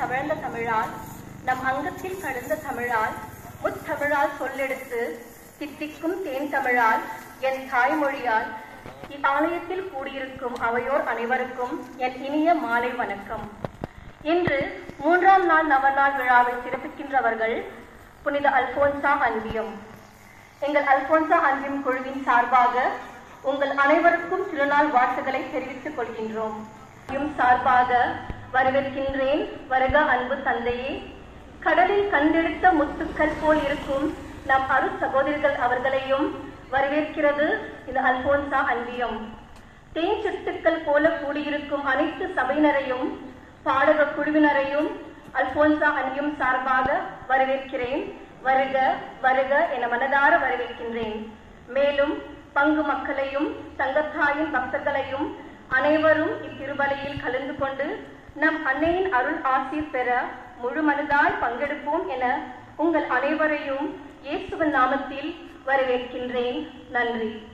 தவழ்ந்த தமிழால் நம் அங்கத்தில் கலந்த தமிழால் முத்தமிழால் சொல்லெடுத்து தித்திக்கும் தேன் தமிழால் என் தாய்மொழியால் இவ்வாலயத்தில் கூடியிருக்கும் அவையோர் அனைவருக்கும் என் இனிய மாலை வணக்கம். இன்று 3ஆம் நாள் நவநாள் விழாவை சிறப்பிக்கின்றவர்கள் புனித அல்போன்சா அன்பியம். எங்கள் அல்போன்சா அன்பியம் குழுவின் சார்பாக உங்கள் அனைவருக்கும் திருநாள் வாழ்த்துக்களை தெரிவித்துக் கொள்கின்றோம். சார்பாக வரவேற்கின்றேன். வருக அன்பு தந்தையே. கடலில் கண்டெடுத்த முத்துக்கள் போல் இருக்கும் நம் அரு சகோதரிகள் அவர்களையும் வரவேற்கிறது இந்த அல்போன்சா அன்பியம். தேன் சிட்டுக்கள் போல கூடியிருக்கும் அனைத்து சபையினரையும் பாடக குழுவினரையும் அல்போன்சா அன்பியம் சார்பாக வரவேற்கிறேன். வருக வருக என மனதார வரவேற்கின்றேன். மேலும் பங்கு மக்களையும் தங்கத்தாயின் பக்தர்களையும் அனைவரும் இத்திருபலியில் கலந்து கொண்டு நம் அன்னையின் அருள் ஆசீர் பெற முழு மனதாய் பங்கெடுப்போம் என உங்கள் அனைவரையும் இயேசுவின் நாமத்தில் வரவேற்கின்றேன். நன்றி.